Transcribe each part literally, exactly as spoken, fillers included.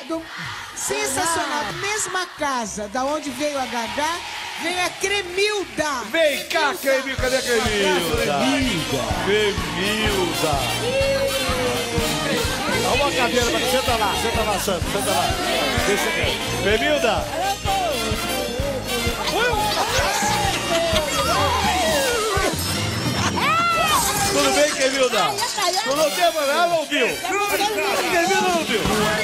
Do... Sensacional. Da mesma casa da onde veio a Gagá, veio a Cremilda. Vem cá, Cremilda. Cadê a Cremilda? Cremilda. Dá uma cadeira pra você. Senta lá, senta lá, Santo. Senta lá. Deixa aqui. Cremilda. Tudo bem, Cremilda? Tudo bem, mano? Ela não ouviu. Cremilda não ouviu.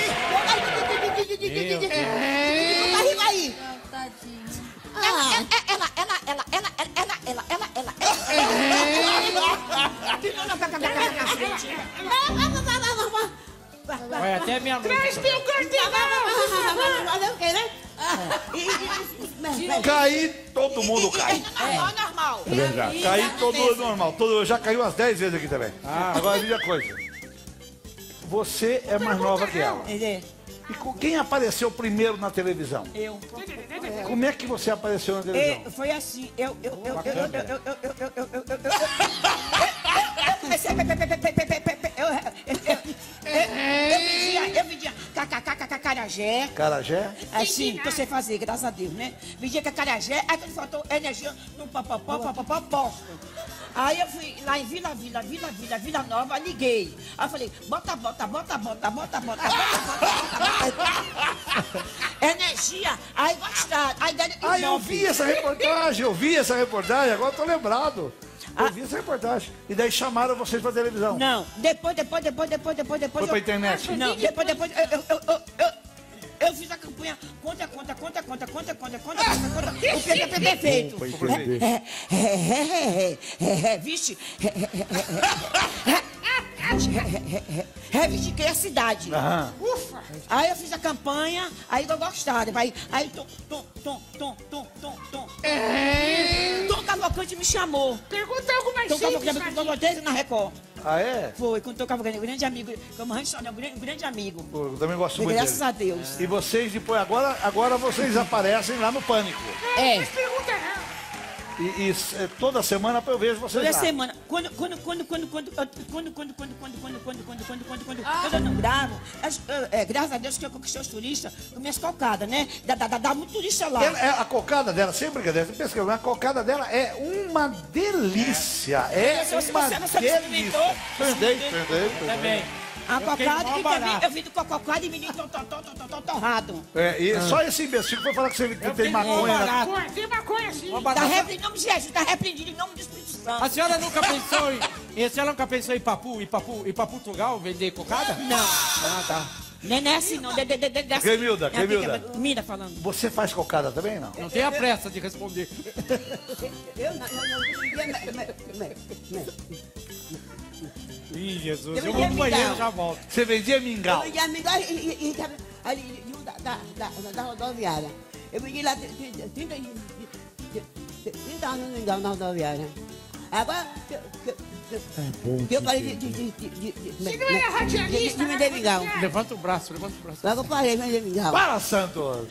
Arriba aí. Ela, ela, ela, ela, ela, ela, ela, ela, ela, ela. Vai até minha mãe. Traz teu cartão. Cair, todo mundo cai. É normal. É cair, todo mundo normal. Todo, eu já caí umas dez vezes aqui também. Ah. Agora, diga a coisa. Você é mais nova que ela. E com quem apareceu primeiro na televisão? Eu. Como é que você apareceu na televisão? É, foi assim, eu, eu, eu, eu, eu, eu, eu, eu, eu, eu, eu, eu, eu comecei, eu, eu vendia, eu vendia cacarajé. Carajé? Assim, que eu sei fazer, graças a Deus, né? Vendia cacarajé, aí quando faltou energia no papapó, papapó, posto. Aí eu fui lá em Vila, Vila, Vila, Vila, Vila Nova, liguei. Aí eu falei, bota, bota, bota, bota, bota, bota, bota, bota, bota. Energia, aí gostaram. Aí deram Ah, eu vi essa reportagem, eu vi essa reportagem, agora eu tô lembrado. Eu Ah. vi essa reportagem. E daí chamaram vocês pra televisão. Não, depois, depois, depois, depois, depois, depois. Foi pra eu- internet? Não, depois, depois, eu, eu, eu, eu, eu, eu fiz a campanha conta, conta, conta, conta, conta, conta, conta, conta, conta, o P P P perfeito. Foi prefeito. É, é, é, é, é, vixe. Reivindiquei a cidade. Aham. Ufa. Aí eu fiz a campanha, aí eu gostaram. Aí, aí tom, tom, tom, tom, tom, tom, tom. Tom Cavalcante me chamou. Pergunta algo mais Tom simples, Cavalcante me contou desde na Record. Ah, é? Foi, quando Tom Cavalcante, um grande amigo, como a gente chama, um grande, um grande amigo. Pô, eu também gosto muito Graças dele. a Deus. E vocês depois, agora, agora vocês aparecem lá no Pânico. É. Mas pergunta não. E, e s- toda semana eu vejo vocês Toda lá. semana. Quando, quando, quando, quando, quando, quando, quando, quando, quando, quando, quando, quando, quando, quando, quando, quando, quando eu não gravo, as- é, graças a Deus que eu conquistei os turistas com minhas cocadas, né? Dá, dá, dá, dá muito turista lá. Ela- é, a cocada dela, sem brincadeira, você pensa que a cocada dela é uma delícia. É Se você- uma você não sabe delícia. experimentou? Entendei, entendei. Também. A Eu fiquei cocada mó e também barato. eu vi do cococada e menino tom, tom, tom, tom, tom, torrado. É, e só esse imbecil que foi falar que você tem fiquei maconha. mó na- barato. Pô, tem maconha assim. Mó Tá barato. repreendido em nome de Jesus, tá repreendido em nome do Espírito Santo. A senhora nunca pensou em... E a senhora nunca pensou em Papu, em Papu, em Papu Portugal, vender cocada? Não. Ah, tá. Não é nem assim, não. De, de, de, de, de, assim. Cremilda, É a Cremilda. pica- Mira falando. Você faz cocada também, não? Não tenha pressa de responder. Eu não, não, não. Ih, Jesus, Eu eu me vou no banheiro mingau. e já volto. Você vendia mingau. Eu vendi mingau e, e, e, e ali da, da, da, da rodoviária. Eu vendi lá trinta, trinta, trinta anos no mingau na rodoviária. Agora, que, que, que, que eu parei de, de, de, de, de, de, Se não era radialista, de, de vender né? mingau. Levanta o braço, levanta o braço. Agora eu parei de vender mingau. Para, Santos!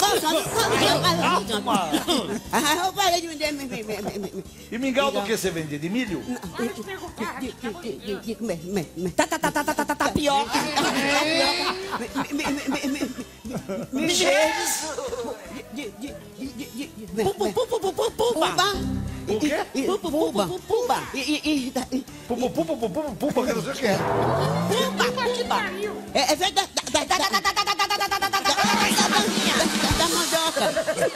Ah, eu parei de vender mi- mi- mi- mi- mi- E mingau do que você vendia? De milho? Para de perguntar. de- de- de- de- de comer, me- me- ta- ta- ta- ta- ta- ta- ta- tapioca. Tapioca. Me- me- me- me- me- me- Jesus. De- de- de- de- de- de- me- me- Puba. O quê? E- e- Puba. Puba. E- e- e- e- Pupa, pupa, pupa, pupa, pupa, que eu não sei o que é. Puba. Que pariu. É é verdade. Da da- da- da- da- da- da- da- da- da- da- da- da- da- da- da mandioca.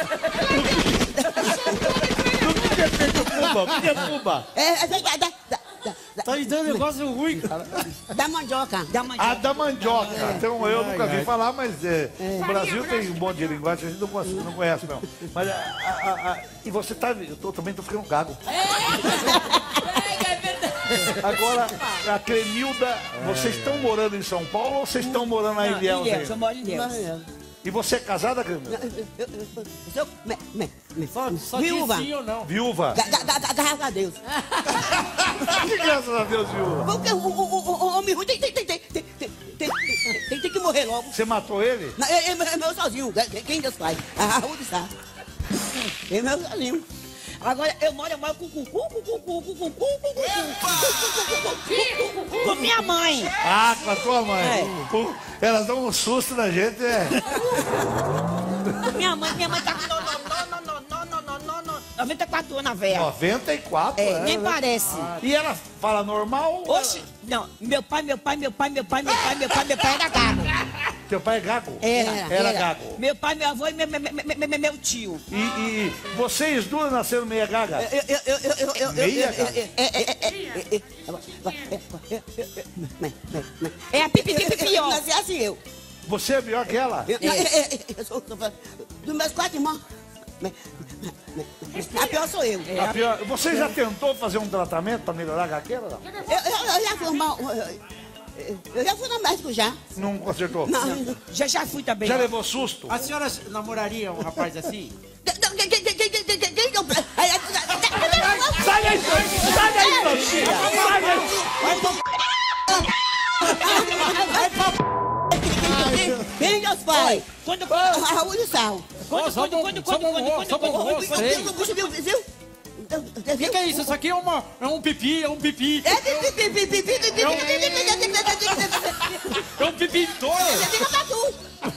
O que é feito pupa? O que é pupa? É é verdade. Da- da- da- Tá me dando um negócio ruim, cara. Da mandioca. Da A mandioca. da mandioca. Então eu nunca vi ai. falar, mas é, o Brasil tem um monte de linguagem, a gente não, conhece- não conhece, não. Mas a, a- a- a- e você tá. Eu tô- também tô ficando gago. Agora, a Cremilda, vocês estão morando em São Paulo ou vocês estão morando na Ilhéus Ilhéus, eu ainda? moro em Ilhéus. E você é casada, Cremilda? Eu- eu- eu- eu sou me- me- me- Só, só diz viúva. sim ou não. Viúva? Ga- ga- ga- ga- Graças a Deus. Que graças a Deus, viúva. Porque o, o, o, o homem ruim tem, tem, tem, tem, tem, tem, tem, tem, tem que morrer logo. Você matou ele? Não, é, é, é meu sozinho. Quem Deus faz? A Raul está. É meu sozinho. Agora eu moro, eu moro com cu, cu, cu, cu, cu, cu, cu, cu, cu, com minha mãe. Ah, com a tua mãe. Elas dão um susto na gente, é. Minha mãe, minha mãe tá com noventa e quatro anos, a velha. noventa e quatro? É, nem parece. E ela fala normal? Oxe, não, meu pai, meu pai, meu pai, meu pai, meu pai, meu pai, meu pai era gago. Teu pai é gago? Era, Era, era. gago. Meu pai, meu avô e meu, meu, meu, meu, meu tio. E, e vocês duas nasceram meia gaga? Eu, eu, eu, eu, eu, eu, Meia gaga? É a pipi, pipi, pior. Nasci assim eu. Você é pior que ela? Eu, eu, eu, eu sou dos meus quatro irmãos. A pior sou eu. A pior. Você já tentou fazer um tratamento para melhorar a gagueira? Não? Eu, eu, eu já fui uma, eu, eu já fui no médico já. Não consertou? Não. Já, já fui também. Já levou susto? A senhora namoraria um rapaz assim? Sai daí, sai daí, Francinha! Sai daí! Quem é os pais? Quando, Raul e Sarro. quando, Só quando, bom, quando, só quando, bom, quando, só bom, quando, só bom. O bicho viu, viu? O que, que é isso? Isso aqui é, uma, é um pipi, é um pipi. É pipi, pipi, pipi, pipi, pipi, É um pipi doido. fica pra tu.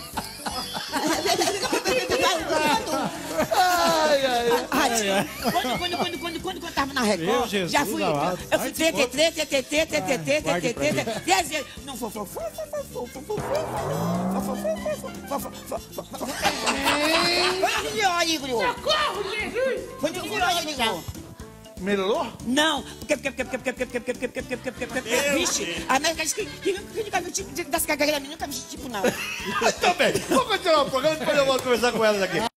Quando, quando, quando, quando, quando eu tava na Record, Meu Jesus já fui. amado. Eu fui tê, tê, tê, tê, tê, tê, tê, tê, tê, guarde tê, pra tê, mim. tê, dez vezes. Não, foi, foi, foi, foi, foi, foi, foi, foi, foi, foi, Melhorou? não, porque, porque, porque, porque, porque, porque, porque, porque, porque, porque, porque, vixe, a médica disse que que nunca viu tipo das cagadas, nunca vi tipo não. Também. Vamos continuar o programa, depois eu vou conversar com elas aqui.